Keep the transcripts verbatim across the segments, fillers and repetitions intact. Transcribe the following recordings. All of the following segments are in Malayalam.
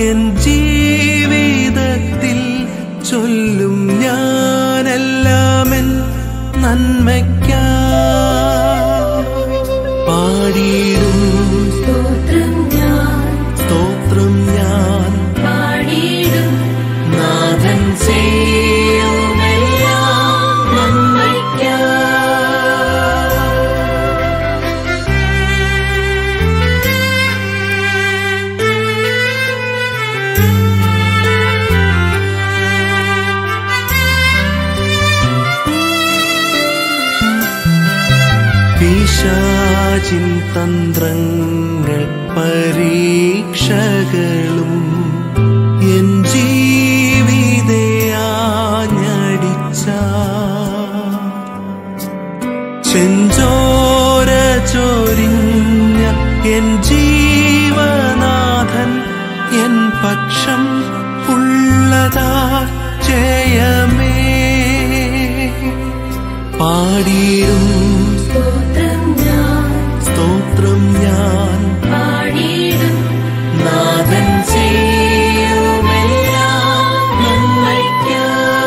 എൻ ജീവിതത്തിൽ ചൊല്ലും ഞാനെല്ലാമെൻ നന്മയ്ക്കാ പാടിയിടും സ്തോത്രം ഞാൻ സ്തോത്രം ഞാൻ പാടിയിടും നാഥൻ ചെയ്യുമെല്ലാം നന്മയ്ക്കാ പിശാചിൻ തന്ത്രങ്ങൾ പരീക്ഷകളും എൻ ജീവിതേ ആഞ്ഞടിച്ച ചെഞ്ചോര ചൊരിഞ്ഞ എൻ ജീവനാഥൻ എൻ പക്ഷം ഉള്ളതാ ജയമേ പാടിയിടും സ്തോത്രം ഞാൻ പാടിയിടും നാഥൻ ചെയ്യുമെല്ലാം നന്മയ്ക്കാ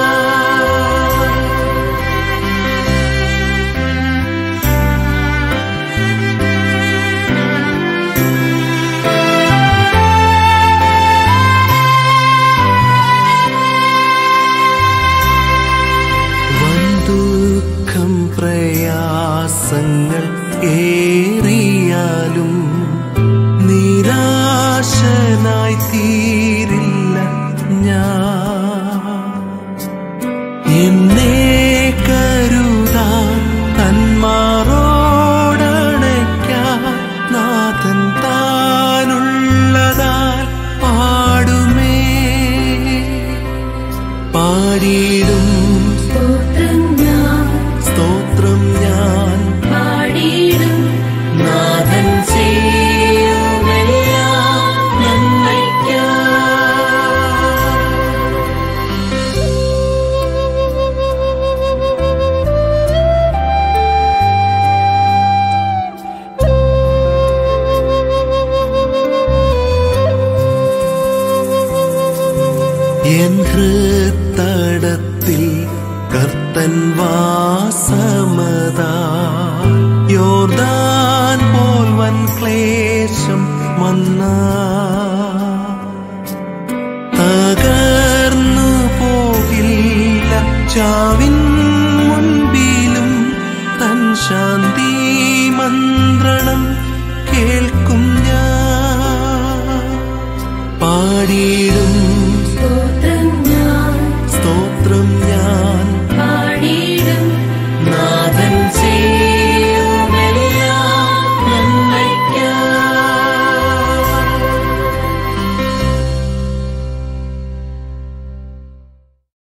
വൻദുഃഖം പ്രയാസങ്ങൾ ഏറിയാലും നിരാശനായി തീരില്ല ഞാൻ എന്നെ കരുതാൻ തന്മാറോടണയ്ക്കാൻ നാഥൻ താനുള്ളതാൽ പാടുമേ പാടിയിടും സ്തോത്രം ഞാൻ സ്തോത്രം ഞാൻ പാടിയിടും നാഥൻ ചെയ്യുമെല്ലാം നന്മയ്ക്കാ എൻ ഹൃത്തടത്തിൽ കർത്തൻ വാസമതാ യോർദാൻ പോൽ വൻ ക്ലേശം വന്നാ തകർന്നു പോകില്ല ചാവിൻ മുൻപിലും തൻ ശാന്തി മന്ത്രണം കേൾക്കും ഞാൻ പാടിയിടും